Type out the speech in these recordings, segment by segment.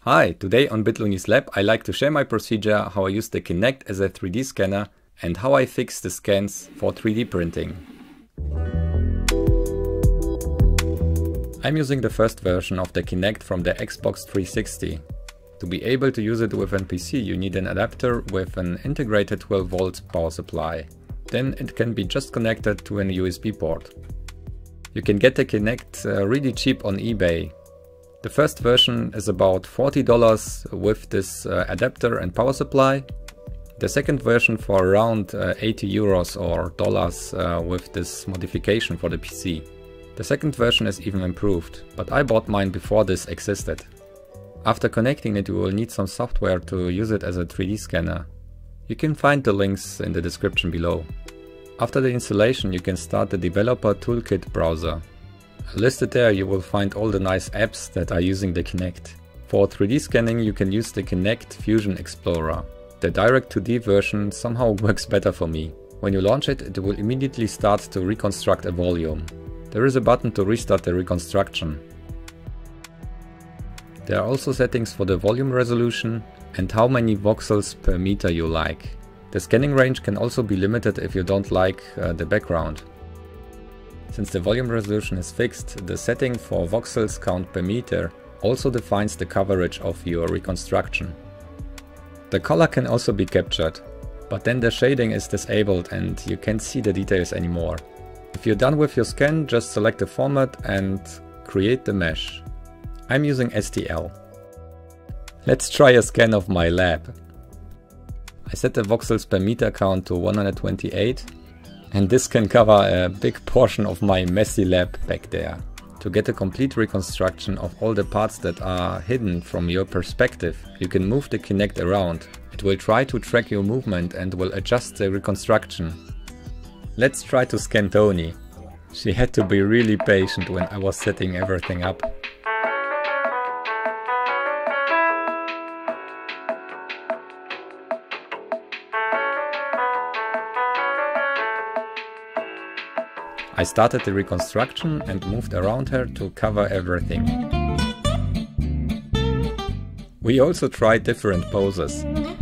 Hi, today on BitLooney's Lab I like to share my procedure how I use the Kinect as a 3D scanner and how I fix the scans for 3D printing. I'm using the first version of the Kinect from the Xbox 360. To be able to use it with an PC you need an adapter with an integrated 12 volt power supply. Then it can be just connected to an USB port. You can get the Kinect really cheap on eBay. The first version is about $40 with this adapter and power supply. The second version for around 80 euros or dollars with this modification for the PC. The second version is even improved, but I bought mine before this existed. After connecting it you will need some software to use it as a 3D scanner. You can find the links in the description below. After the installation you can start the Developer Toolkit browser. Listed there you will find all the nice apps that are using the Kinect. For 3D scanning you can use the Kinect Fusion Explorer. The Direct2D version somehow works better for me. When you launch it, it will immediately start to reconstruct a volume. There is a button to restart the reconstruction. There are also settings for the volume resolution and how many voxels per meter you like. The scanning range can also be limited if you don't like the background. Since the volume resolution is fixed, the setting for voxels count per meter also defines the coverage of your reconstruction. The color can also be captured, but then the shading is disabled and you can't see the details anymore. If you're done with your scan, just select the format and create the mesh. I'm using STL. Let's try a scan of my lab. I set the voxels per meter count to 128. And this can cover a big portion of my messy lab back there. To get a complete reconstruction of all the parts that are hidden from your perspective, you can move the Kinect around. It will try to track your movement and will adjust the reconstruction. Let's try to scan Tony. She had to be really patient when I was setting everything up. I started the reconstruction and moved around her to cover everything. We also tried different poses.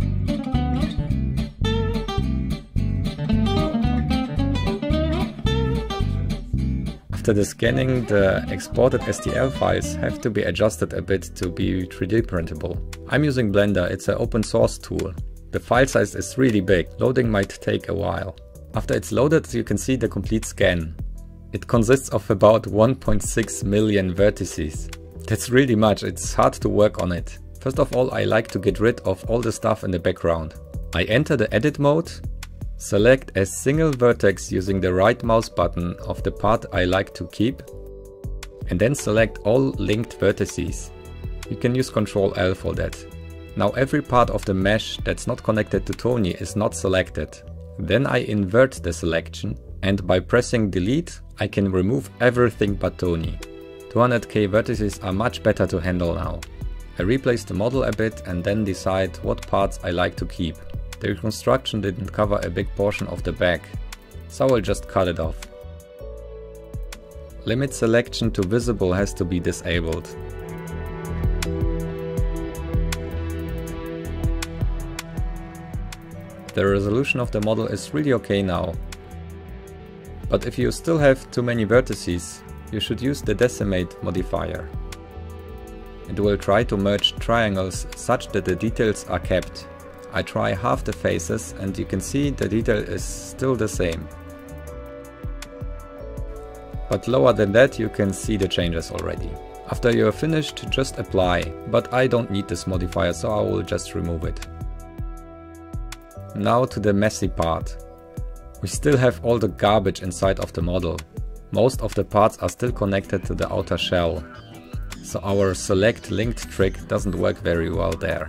After the scanning, the exported STL files have to be adjusted a bit to be 3D printable. I'm using Blender, it's an open source tool. The file size is really big, loading might take a while. After it's loaded you can see the complete scan. It consists of about 1.6 million vertices. That's really much, it's hard to work on it. First of all I like to get rid of all the stuff in the background. I enter the edit mode, select a single vertex using the right mouse button of the part I like to keep, and then select all linked vertices. You can use Ctrl L for that. Now every part of the mesh that's not connected to Tony is not selected. Then I invert the selection and by pressing delete I can remove everything but Tony. 200k vertices are much better to handle now. I replace the model a bit and then decide what parts I like to keep. The reconstruction didn't cover a big portion of the back, so I'll just cut it off. Limit selection to visible has to be disabled. The resolution of the model is really okay now. But if you still have too many vertices, you should use the decimate modifier. It will try to merge triangles such that the details are kept. I try half the faces and you can see the detail is still the same. But lower than that you can see the changes already. After you are finished, just apply, but I don't need this modifier so I will just remove it. Now to the messy part. We still have all the garbage inside of the model. Most of the parts are still connected to the outer shell, so our select linked trick doesn't work very well there.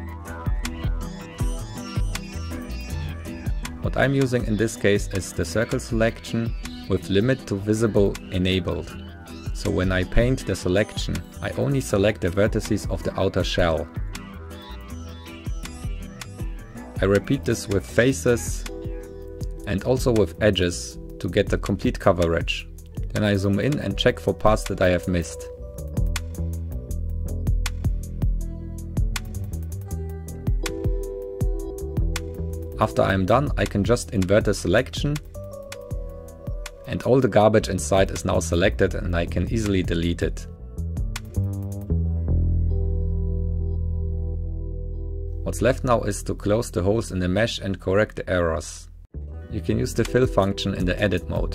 What I'm using in this case is the circle selection with limit to visible enabled. So when I paint the selection, I only select the vertices of the outer shell. I repeat this with faces and also with edges to get the complete coverage. Then I zoom in and check for parts that I have missed. After I'm done, I can just invert the selection, and all the garbage inside is now selected and I can easily delete it. What's left now is to close the holes in the mesh and correct the errors. You can use the fill function in the edit mode.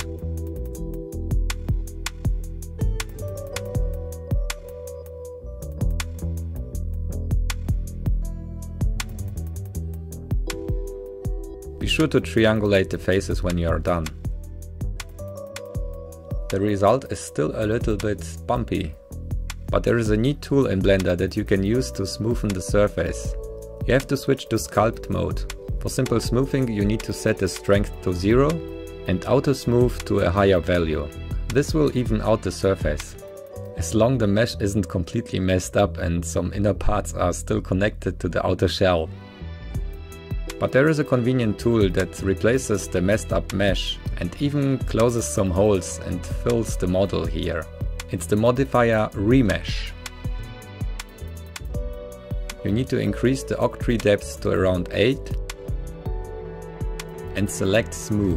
Be sure to triangulate the faces when you are done. The result is still a little bit bumpy, but there is a neat tool in Blender that you can use to smoothen the surface. You have to switch to sculpt mode. For simple smoothing you need to set the strength to 0 and auto smooth to a higher value. This will even out the surface, as long the mesh isn't completely messed up and some inner parts are still connected to the outer shell. But there is a convenient tool that replaces the messed up mesh and even closes some holes and fills the model here. It's the modifier Remesh. You need to increase the octree depth to around 8 and select Smooth.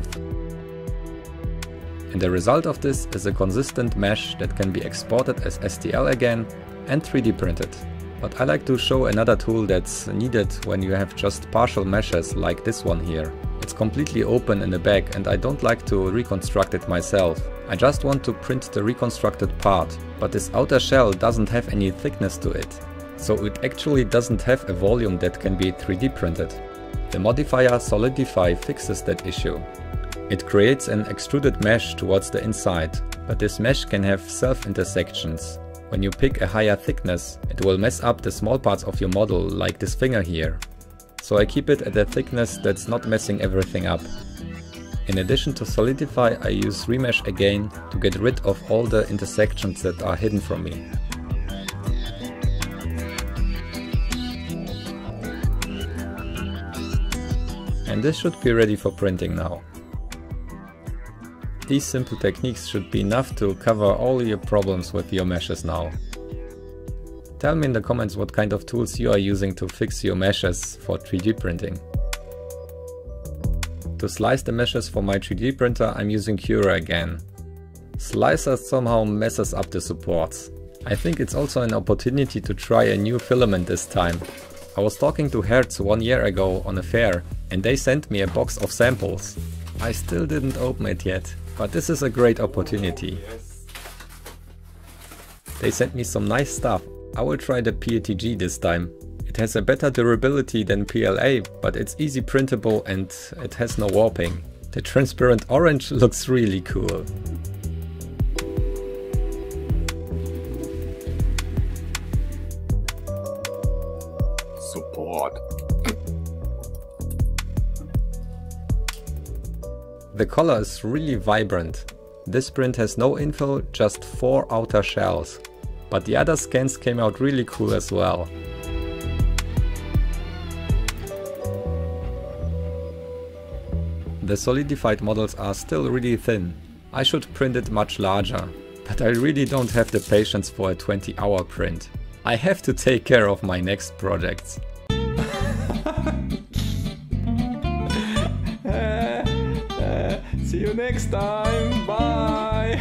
And the result of this is a consistent mesh that can be exported as STL again and 3D printed. But I like to show another tool that's needed when you have just partial meshes like this one here. It's completely open in the back and I don't like to reconstruct it myself. I just want to print the reconstructed part, but this outer shell doesn't have any thickness to it. So it actually doesn't have a volume that can be 3D printed. The modifier Solidify fixes that issue. It creates an extruded mesh towards the inside, but this mesh can have self-intersections. When you pick a higher thickness, it will mess up the small parts of your model, like this finger here. So I keep it at a thickness that's not messing everything up. In addition to Solidify, I use Remesh again to get rid of all the intersections that are hidden from me. And this should be ready for printing now. These simple techniques should be enough to cover all your problems with your meshes now. Tell me in the comments what kind of tools you are using to fix your meshes for 3D printing. To slice the meshes for my 3D printer I'm using Cura again. Slicer somehow messes up the supports. I think it's also an opportunity to try a new filament this time. I was talking to Hertz 1 year ago on a fair and they sent me a box of samples. I still didn't open it yet, but this is a great opportunity. They sent me some nice stuff. I will try the PETG this time. It has a better durability than PLA, but it's easy printable and it has no warping. The transparent orange looks really cool. Support. The color is really vibrant. This print has no infill, just 4 outer shells. But the other scans came out really cool as well. The solidified models are still really thin. I should print it much larger, but I really don't have the patience for a 20-hour print. I have to take care of my next projects. See you next time. Bye.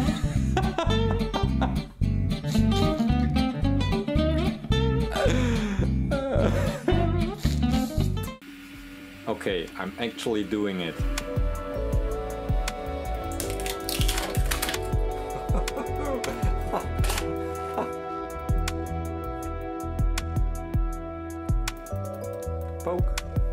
Okay, I'm actually doing it. Poke.